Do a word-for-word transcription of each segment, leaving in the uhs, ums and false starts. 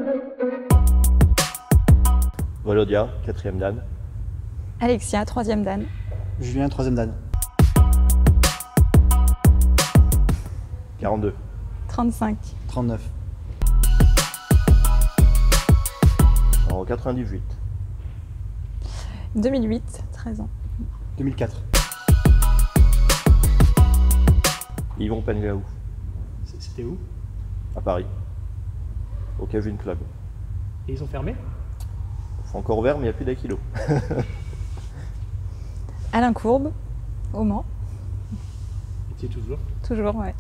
Volodia, quatrième dan. Alexia, troisième dan. Julien, troisième dan. quarante-deux. trente-cinq. trente-neuf. En quatre-vingt-dix-huit. deux mille huit, treize ans. deux mille quatre. Yvon Pengaou, C'était où? à Paris, au Kevin Club. Et ils ont fermé? C'est encore ouvert, mais il n'y a plus d'aïkido. Alain Courbe, au Mans. Et tu es toujours? Toujours, ouais.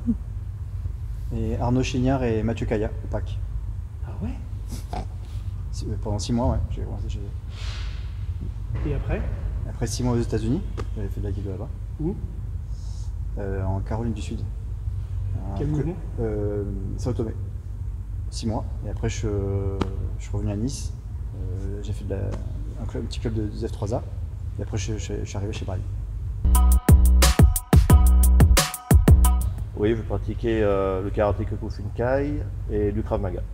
Et Arnaud Chignard et Mathieu Caillat, au P A C. Ah ouais? Si- Pendant six mois, ouais. J'ai commencé chez- Et après? Après six mois aux États-Unis, j'avais fait de l'aïkido là-bas. Où? Euh, en Caroline du Sud. Un Quel club- mouvement? euh, Sao Tomé. Six mois. Et après, je, je suis revenu à Nice. Euh, j'ai fait de la- un, club- un petit club de F trois A. Et après, je, je- je suis arrivé chez Braille. Oui, je pratiquais euh, le karaté Kyokushinkai et du Krav Maga.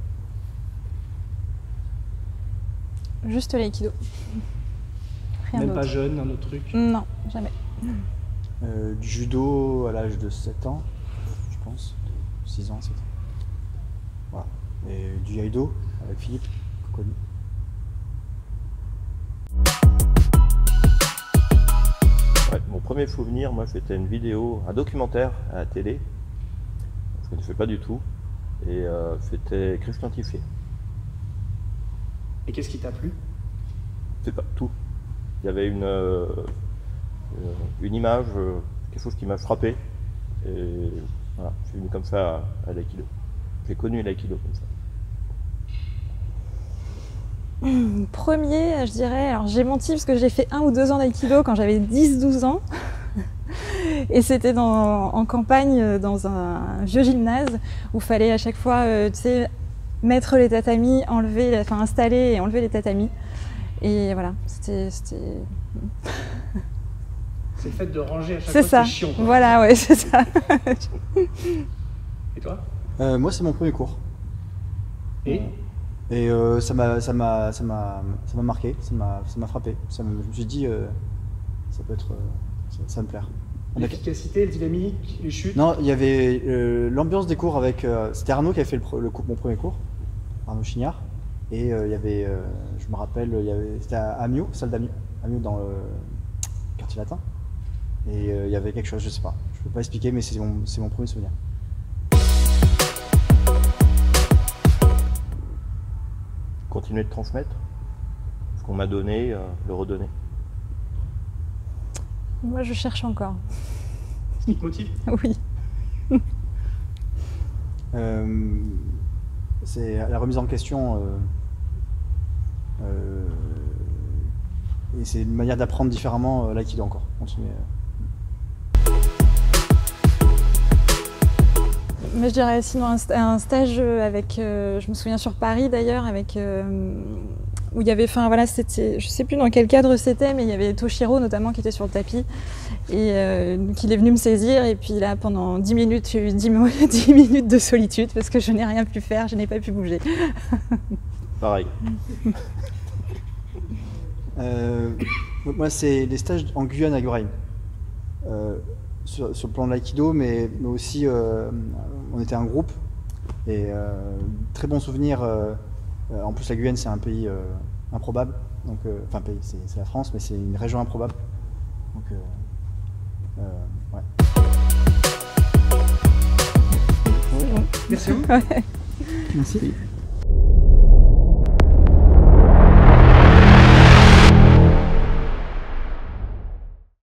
Juste l'aïkido. Rien Même pas d'autre. jeune, un autre truc? Non, jamais. Euh, du judo à l'âge de sept ans, je pense. six ans, sept ans. Voilà. Et du Iaido avec Philippe, connu. Ouais, mon premier souvenir, moi, c'était une vidéo, un documentaire à la télé. Je ne fais pas du tout. Et euh, c'était Chris Quantifié. Et qu'est-ce qui t'a plu? C'est pas tout. Il y avait une, euh, une, une image, euh, quelque chose qui m'a frappé. Et voilà, je suis venu comme ça à, à l'aïkido. J'ai connu l'aïkido comme ça. Premier, je dirais, alors j'ai menti parce que j'ai fait un ou deux ans d'aïkido quand j'avais dix douze ans. Et c'était dans- en campagne, dans un vieux gymnase, où il fallait à chaque fois, euh, tu sais, mettre les tatamis, enlever, enfin installer et enlever les tatamis. Et voilà, c'était... c'était- C'est le fait de ranger à chaque C'est fois, ça, c'est chiant, quoi. voilà, ouais, c'est ça. Et toi? Euh, moi, c'est mon premier cours. Et? Et euh, ça m'a ça m'a ça m'a ça m'a marqué, ça m'a ça m'a frappé. Ça me- je me suis dit euh, ça peut être euh, ça, ça va me plaire. On a- L'efficacité, le dynamique, les chutes? Non, il y avait euh, l'ambiance des cours avec euh, c'était Arnaud qui avait fait le, pre- le cours- mon premier cours, Arnaud Chignard. Et euh, il y avait euh, je me rappelle il y avait c'était à Amiot, salle d'Amiot, Amiot dans le quartier latin. Et euh, il y avait quelque chose, je sais pas. Je peux pas expliquer mais c'est mon c'est mon premier souvenir. Continuer de transmettre ce qu'on m'a donné, euh, le redonner. Moi, je cherche encore. Ce qui te motive? Oui. Euh, c'est la remise en question euh, euh, et c'est une manière d'apprendre différemment euh, l'aïkido encore. Continuer. euh. Mais je dirais sinon un, sta- un stage avec, euh, je me souviens sur Paris d'ailleurs, avec euh, où il y avait, enfin voilà, c'était, je sais plus dans quel cadre c'était, mais il y avait Toshiro notamment qui était sur le tapis et euh, donc il est venu me saisir et puis là pendant dix minutes j'ai eu dix, mo- dix minutes de solitude parce que je n'ai rien pu faire, je n'ai pas pu bouger. Pareil. Euh, moi, c'est les stages en Guyane avec Brahim. Euh, sur, sur le plan de l'aïkido, mais, mais aussi euh, on était un groupe et euh, très bons souvenirs. Euh, euh, en plus, la Guyane, c'est un pays euh, improbable. Donc, euh, enfin, pays, c'est c'est la France, mais c'est une région improbable. Donc, euh, euh, ouais. Merci à vous. Ouais. Merci.